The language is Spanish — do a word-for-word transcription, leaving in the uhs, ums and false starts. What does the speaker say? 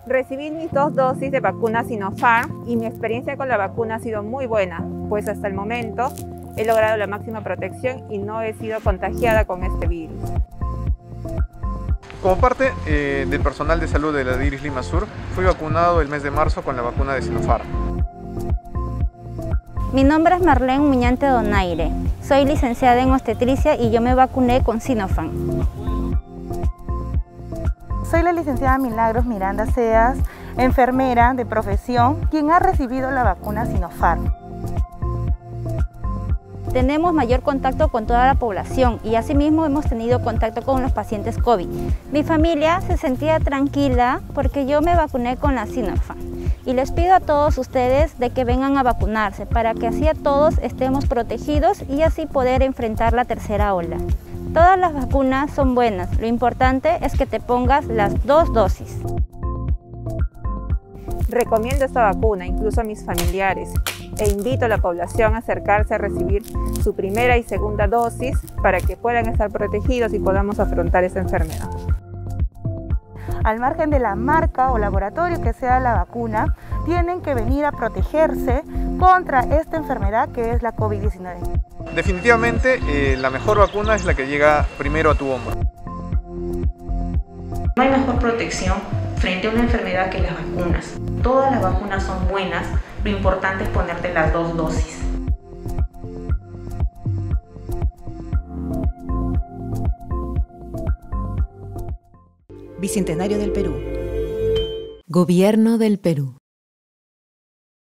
Recibí mis dos dosis de vacuna Sinopharm y mi experiencia con la vacuna ha sido muy buena, pues hasta el momento he logrado la máxima protección y no he sido contagiada con este virus. Como parte eh, del personal de salud de la D I R I S Lima Sur, fui vacunado el mes de marzo con la vacuna de Sinopharm. Mi nombre es Marlene Muñante Donaire, soy licenciada en obstetricia y yo me vacuné con Sinopharm. Soy la licenciada Milagros Miranda Seas, enfermera de profesión, quien ha recibido la vacuna Sinopharm. Tenemos mayor contacto con toda la población y asimismo hemos tenido contacto con los pacientes COVID. Mi familia se sentía tranquila porque yo me vacuné con la Sinopharm. Y les pido a todos ustedes de que vengan a vacunarse para que así a todos estemos protegidos y así poder enfrentar la tercera ola. Todas las vacunas son buenas, lo importante es que te pongas las dos dosis. Recomiendo esta vacuna incluso a mis familiares e invito a la población a acercarse a recibir su primera y segunda dosis para que puedan estar protegidos y podamos afrontar esta enfermedad. Al margen de la marca o laboratorio que sea la vacuna, tienen que venir a protegerse contra esta enfermedad que es la COVID diecinueve. Definitivamente eh, la mejor vacuna es la que llega primero a tu hombro. No hay mejor protección frente a una enfermedad que las vacunas. Todas las vacunas son buenas, lo importante es ponerte las dos dosis. Bicentenario del Perú. Gobierno del Perú.